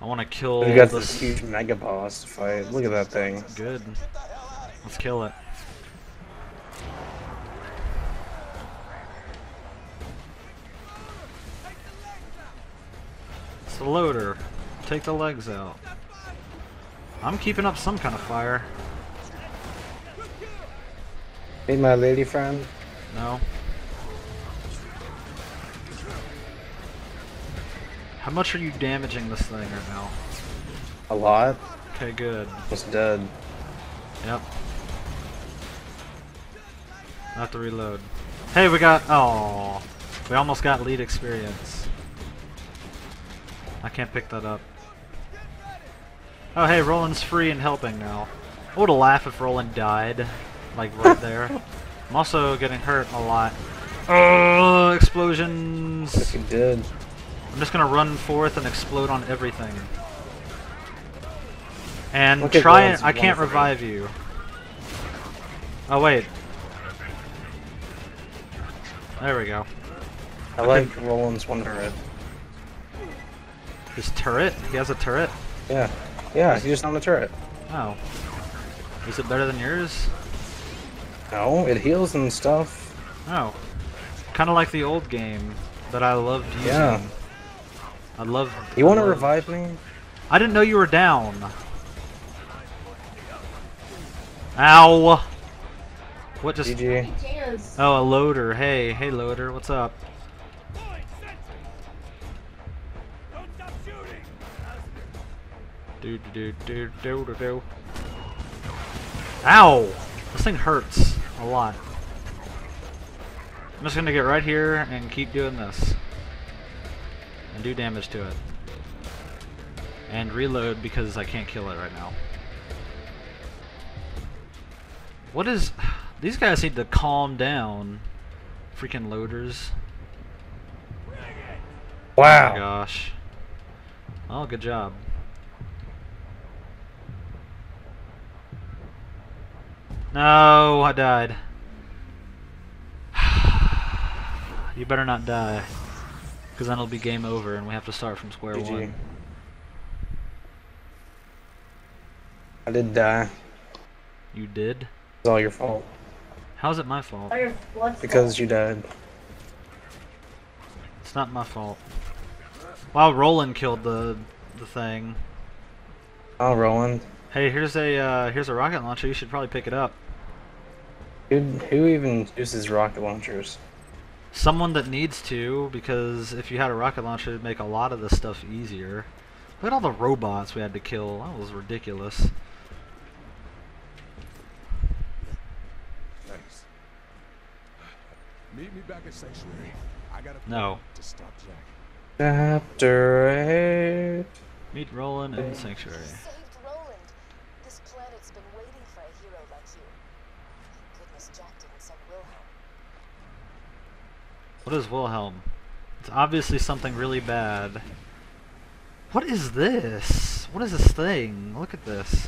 I want to kill We got this this huge mega boss to fight. Look at that thing. Good. Let's kill it. It's the loader. Take the legs out. I'm keeping up some kind of fire. Hey, my lady friend. No. How much are you damaging this thing right now? A lot. Okay, good. Almost dead. Yep. I have to reload. Hey, we got... Oh, we almost got lead experience. I can't pick that up. Oh, hey, Roland's free and helping now. I would have laughed if Roland died. Like, right there. I'm also getting hurt a lot. Oh, explosions! Yes, you did. I'm just gonna run forth and explode on everything. And Look at try it. Roland's I can't wonderful. revive you. Oh, wait. There we go. I like Roland's one turret. His turret? He has a turret? Yeah. Yeah, he's just on the turret. Oh. Is it better than yours? No, it heals and stuff. Oh. Kind of like the old game that I loved using. Yeah. I love. You want to revive me? I didn't know you were down. Ow! What just? GG. Oh, a loader. Hey, hey, loader. What's up? Do do do do do do. Ow! This thing hurts a lot. I'm just gonna get right here and keep doing this. And do damage to it. And reload because I can't kill it right now. What is... These guys need to calm down. Freaking loaders. Wow. Oh my gosh. Oh, good job. No, I died. You better not die. Because then it'll be game over and we have to start from square GG. one. I did die. You did? It's all your fault. How's it my fault? Because you died. It's not my fault. Wow, Roland killed the thing. Oh, Roland. Hey, here's a rocket launcher. You should probably pick it up. Who even uses rocket launchers? Someone that needs to, because if you had a rocket launcher, it'd make a lot of this stuff easier. Look at all the robots we had to kill. That was ridiculous. Thanks. Meet me back at Sanctuary. I got a No. to stop Jack. Chapter 8. Meet Roland in Sanctuary. You saved Roland. This planet's been waiting for a hero like you. Thank goodness Jack didn't send Wilhelm. What is Wilhelm? It's obviously something really bad. What is this? What is this thing? Look at this.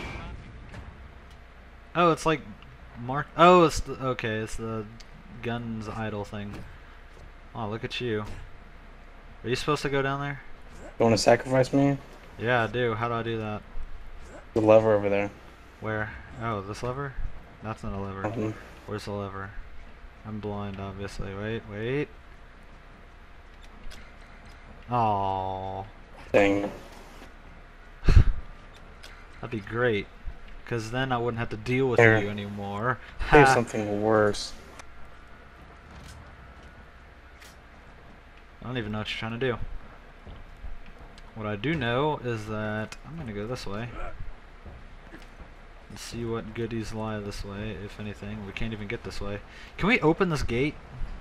Oh, it's like Mark. Oh, it's the, okay. It's the guns idle thing. Oh, look at you. Are you supposed to go down there? You want to sacrifice me? Yeah, I do. How do I do that? The lever over there. Where? Oh, this lever? That's not a lever. Mhm. Where's the lever? I'm blind, obviously. Wait, wait. Oh, Dang. that'd be great. Because then I wouldn't have to deal with Here. you anymore. Here's Ha! something worse. I don't even know what you're trying to do. What I do know is that I'm gonna go this way and see what goodies lie this way, if anything. We can't even get this way. Can we open this gate?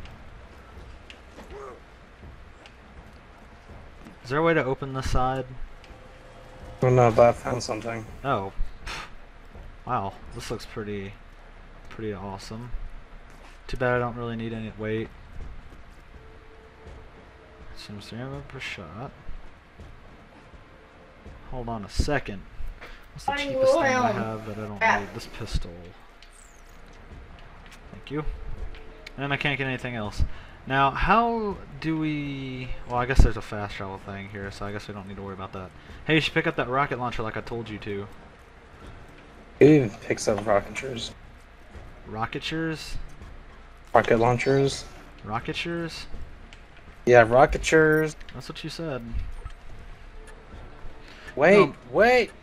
Is there a way to open this side? I don't know, but I found something. Oh. Wow, this looks pretty awesome. Too bad I don't really need any weight. Seems to have per shot. Hold on a second. What's the cheapest thing I have that I don't need? This pistol. Thank you. And I can't get anything else. Now, how do we... Well, I guess there's a fast travel thing here, so I guess we don't need to worry about that. Hey, you should pick up that rocket launcher like I told you to. It even picks up rocketers. Rocketures? Rocket launchers. Rocketures? Yeah, rocketers. That's what you said. Wait, No. wait.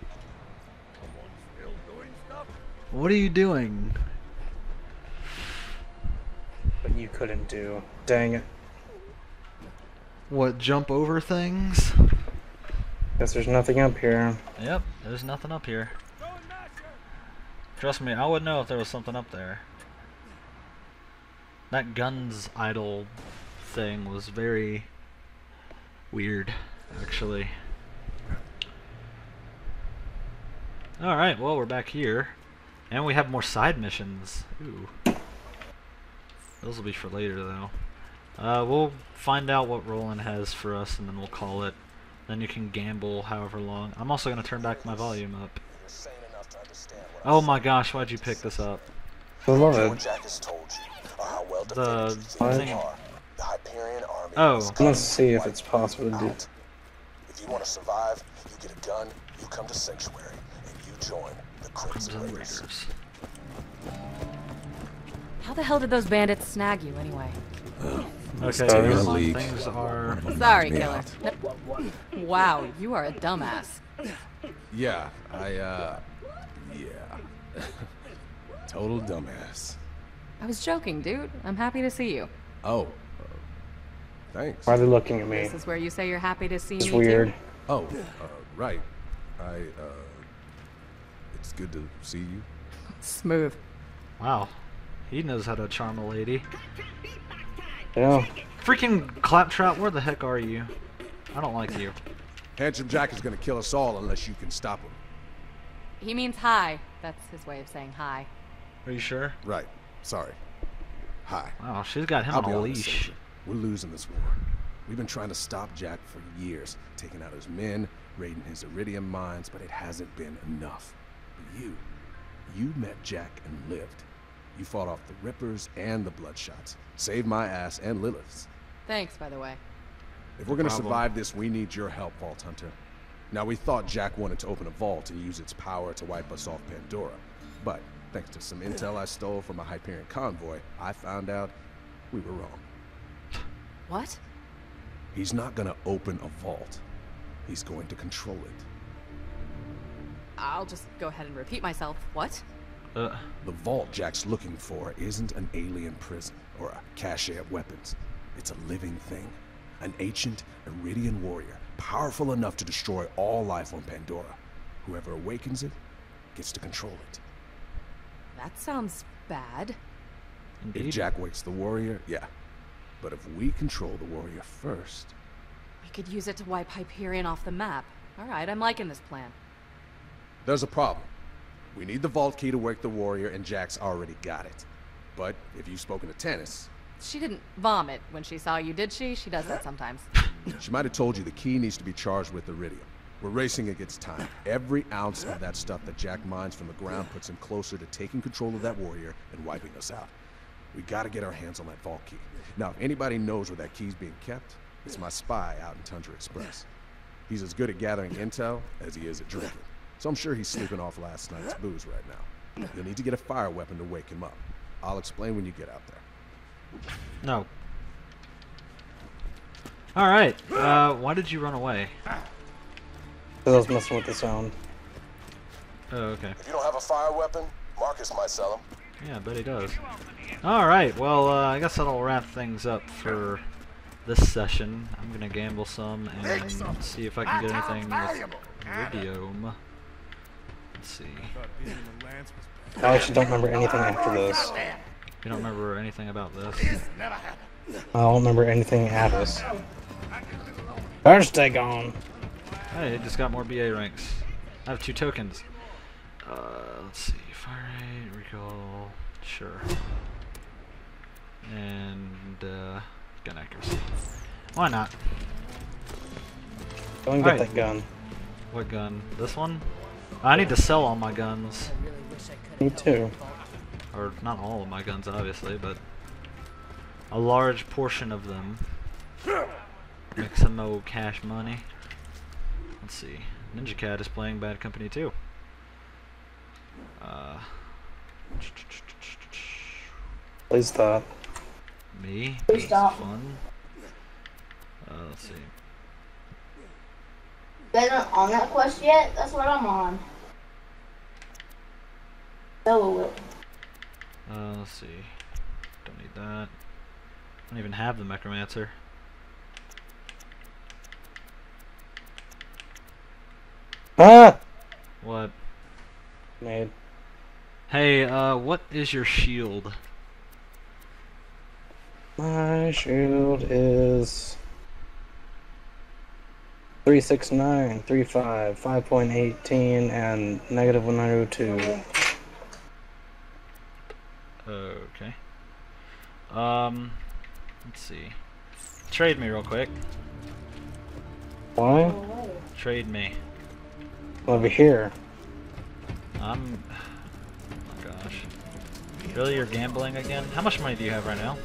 What are you doing? But you couldn't do. Dang it. What, jump over things? Guess there's nothing up here. Yep, there's nothing up here. Trust me, I would know if there was something up there. That guns idle thing was very weird, actually. Alright, well, we're back here. And we have more side missions. Ooh. Those will be for later, though. We'll find out what Roland has for us, and then we'll call it. Then you can gamble however long. I'm also going to turn back my volume up. Oh my gosh, why'd you pick this up? I love What it. Jack has told you, or how well The defended you think thing. you are. The Hyperion army Oh. is Let's see if it's possible to do. out. If you want to survive, you get a gun, you come to Sanctuary, and you join the Crimson Crimson Raiders. Raiders. How the hell did those bandits snag you anyway? Okay, Sorry. here's League. things are... Sorry, me killer. Wow, you are a dumbass. Yeah, yeah. Total dumbass. I was joking, dude. I'm happy to see you. Oh, thanks. Why are they looking at me? This is where you say you're happy to see It's me weird. too? Oh, right. It's good to see you. Smooth. Wow. He knows how to charm a lady. Yeah. Freaking Claptrap, where the heck are you? I don't like you. Handsome Jack is gonna kill us all unless you can stop him. He means hi. That's his way of saying hi. Are you sure? Right. Sorry. Hi. Wow, she's got him I'll on be a honest, leash. Soldier. We're losing this war. We've been trying to stop Jack for years, taking out his men, raiding his iridium mines, but it hasn't been enough. But you met Jack and lived. You fought off the Rippers and the Bloodshots, saved my ass and Lilith's. Thanks, by the way. If we're gonna problem. survive this, we need your help, Vault Hunter. Now, we thought Jack wanted to open a vault and use its power to wipe us off Pandora. But, thanks to some intel I stole from a Hyperion convoy, I found out we were wrong. What? He's not gonna open a vault. He's going to control it. I'll just go ahead and repeat myself. What? The vault Jack's looking for isn't an alien prison or a cache of weapons. It's a living thing. An ancient Iridian warrior, powerful enough to destroy all life on Pandora. Whoever awakens it gets to control it. That sounds bad. If Indeed. Jack wakes the warrior, yeah. But if we control the warrior first, We could use it to wipe Hyperion off the map. Alright, I'm liking this plan. there's a problem. We need the vault key to wake the warrior, and Jack's already got it. But if you've spoken to Tennis, She didn't vomit when she saw you, did she? She does that sometimes. she might have told you the key needs to be charged with iridium. We're racing against time. Every ounce of that stuff that Jack mines from the ground puts him closer to taking control of that warrior and wiping us out. We gotta get our hands on that vault key. Now, if anybody knows where that key's being kept, it's my spy out in Tundra Express. He's as good at gathering intel as he is at drinking. So I'm sure he's sleeping off last night's booze right now. You'll need to get a fire weapon to wake him up. I'll explain when you get out there. No. Alright, why did you run away? Because I was messing with the sound. Oh, okay. If you don't have a fire weapon, Marcus might sell them. Yeah, I bet he does. Alright, well, I guess that'll wrap things up for this session. I'm gonna gamble some and see if I can get anything with iridium. Let's see. I actually don't remember anything after this. You don't remember anything about this? I don't remember anything at us. First take on. Hey, it just got more BA ranks. I have 2 tokens. Let's see. Fire rate, recall, sure. And, gun accuracy. Why not? Go and get Alright. that gun. What gun? This one? I need to sell all my guns. Me too. Or not all of my guns, obviously, but a large portion of them. Make some old cash money. Let's see. Ninja Cat is playing Bad Company 2. Please stop. Me? Please stop. Fun. Let's see. You guys aren't on that quest yet? That's what I'm on. Solo it. Let's see. Don't need that. I don't even have the Necromancer. Ah! What? Made. Hey, what is your shield? My shield is 369, 35, 5.18, and negative 102. Okay. Let's see. Trade me real quick. Why? Trade me. Over here. Oh my gosh. Really, you're gambling again? How much money do you have right now?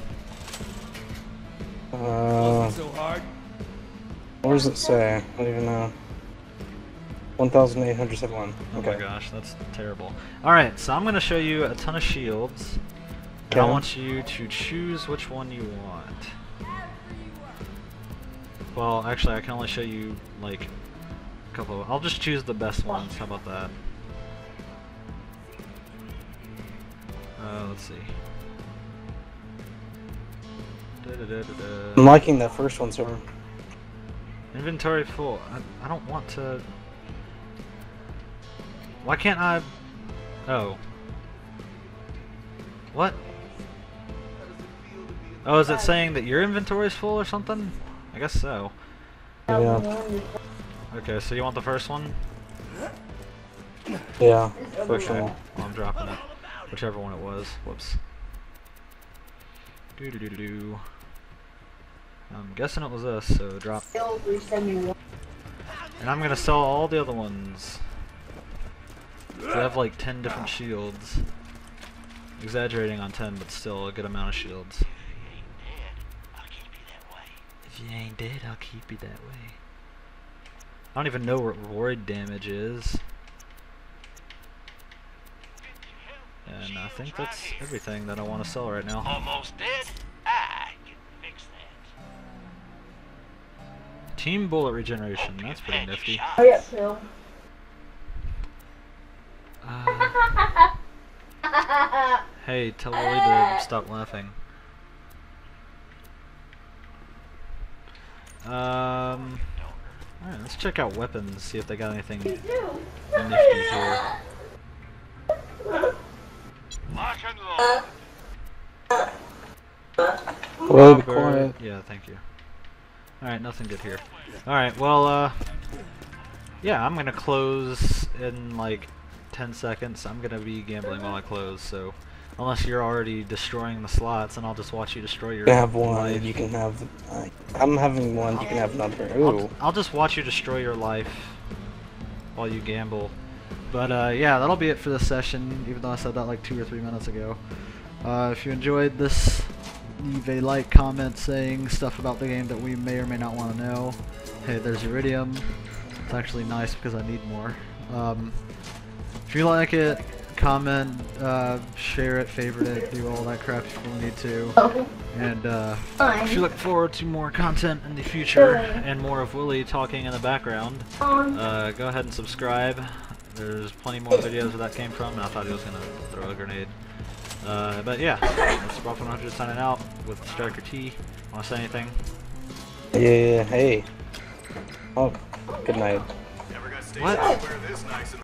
What does it say? I don't even know. 1,871. Oh Okay. my gosh, that's terrible. Alright, so I'm going to show you a ton of shields. And I Okay. want you to choose which one you want. Well, actually, I can only show you, like, a couple. I'll just choose the best ones. How about that? Let's see. I'm liking that first one, sir. Inventory full. I don't want to... Why can't I... Oh. What? Oh, is it saying that your inventory is full or something? I guess so. Yeah. Okay, so you want the first one? Yeah. First Okay. one. Well, I'm dropping it. Whichever one it was. Whoops. Doo-doo-doo-doo. I'm guessing it was this, so drop. Still 371. And I'm gonna sell all the other ones. We have like 10 different shields. Exaggerating on 10, but still a good amount of shields. If you ain't dead, I'll keep you that way. I don't even know what void damage is. And I think that's everything that I want to sell right now. Almost dead? I can fix that. Team bullet regeneration, that's pretty nifty. Hurry up, Phil. Hey, tell Willie to stop laughing. Alright, let's check out weapons, see if they got anything nifty here. Lock and load. Well, be Robert- quiet. Yeah, thank you. Alright, nothing good here. Alright, well, yeah, I'm gonna close in like 10 seconds. I'm gonna be gambling while I close, so unless you're already destroying the slots, and I'll just watch you destroy your You can have one, life. you can have... I'm having one, you can have another. Ooh. I'll just watch you destroy your life while you gamble. But yeah, that'll be it for this session, even though I said that like 2 or 3 minutes ago. If you enjoyed this, leave a like, comment saying stuff about the game that we may or may not want to know. Hey, there's Iridium. It's actually nice because I need more. If you like it, comment, share it, favorite it, do all that crap if you need to. And if you look forward to more content in the future and more of Willie talking in the background, go ahead and subscribe. There's plenty more videos where that came from, and I thought he was going to throw a grenade. But yeah, that's Rob 100 signing out with StrikerT. Want to say anything? Yeah, hey. Oh, good night. What?